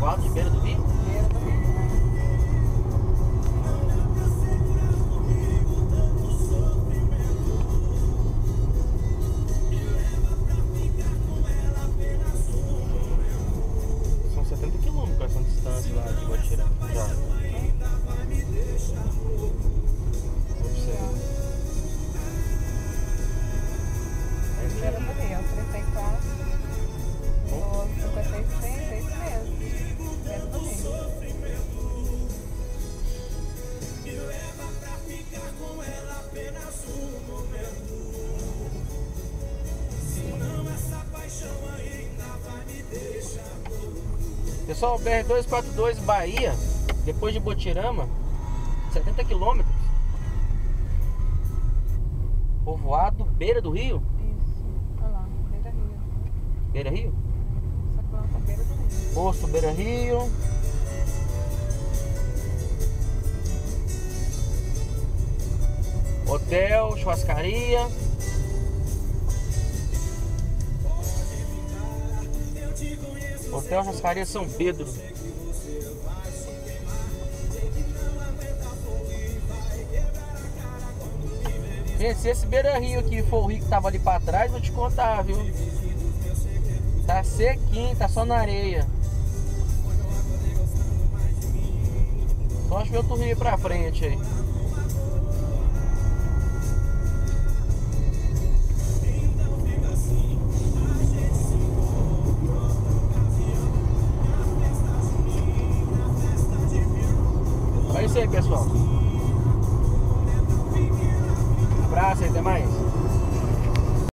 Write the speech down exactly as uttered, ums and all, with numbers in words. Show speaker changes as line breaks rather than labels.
Povoado de Beira do Rio?
Beira do Rio.
São setenta quilômetros essa distância lá de Botirama. Já.
Beira do Rio, trinta e quatro. Ou cinquenta e seis, é isso mesmo. Beira do Rio.
Pessoal, B R duzentos e quarenta e dois Bahia, depois de Botirama, setenta quilômetros. Povoado Beira do Rio?
Isso, olha lá, Beira Rio.
Beira Rio?
Essa planta Beira do Rio.
Posto Beira Rio. Hotel, churrascaria. Hotel Churrascaria São Pedro. Gente, se esse Beira Rio aqui for o rio que tava ali pra trás, vou te contar, viu? Tá sequinho, tá só na areia. Só acho que outro rio pra frente aí. É isso aí, pessoal.